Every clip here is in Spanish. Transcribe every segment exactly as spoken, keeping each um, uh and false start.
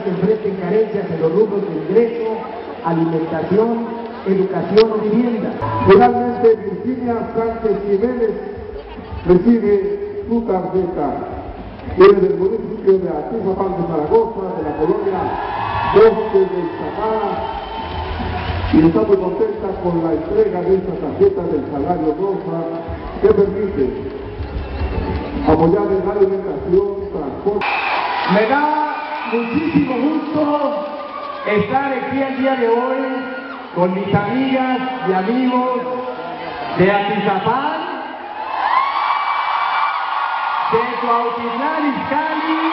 que enfrenten carencias en los rubros de ingreso, alimentación, educación o vivienda. Finalmente, Virginia Sánchez Jiménez recibe su tarjeta. Viene del municipio de Atizapán de Zaragoza, de la colonia Bosque de Iztapalapa, y está muy contenta con la entrega de esta tarjeta del salario rosa que permite apoyar en la alimentación, transporte. Me da muchísimo gusto estar aquí el día de hoy con mis amigas y amigos de Atizapán, de Cuautitlán Izcalli,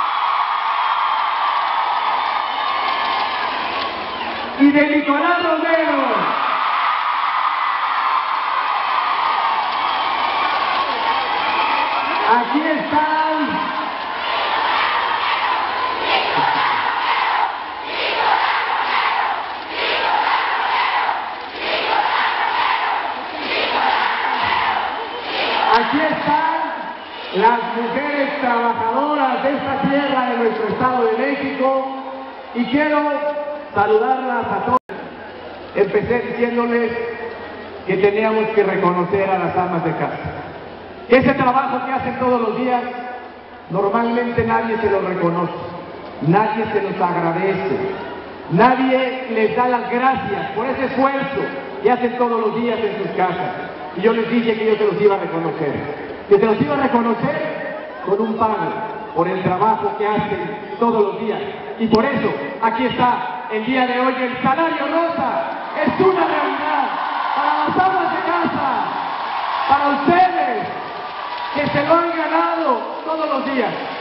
y de Nicolás Romero. Aquí están aquí están las mujeres trabajadoras de esta tierra de nuestro Estado de México, y quiero saludarlas a todas. Empecé diciéndoles que teníamos que reconocer a las amas de casa. Ese trabajo que hacen todos los días, normalmente nadie se lo reconoce, nadie se los agradece, nadie les da las gracias por ese esfuerzo que hacen todos los días en sus casas. Y yo les dije que yo se los iba a reconocer, que se los iba a reconocer con un pago por el trabajo que hacen todos los días. Y por eso, aquí está el día de hoy el salario rosa. Es una realidad para las amas de casa, para ustedes, que se lo han ganado todos los días.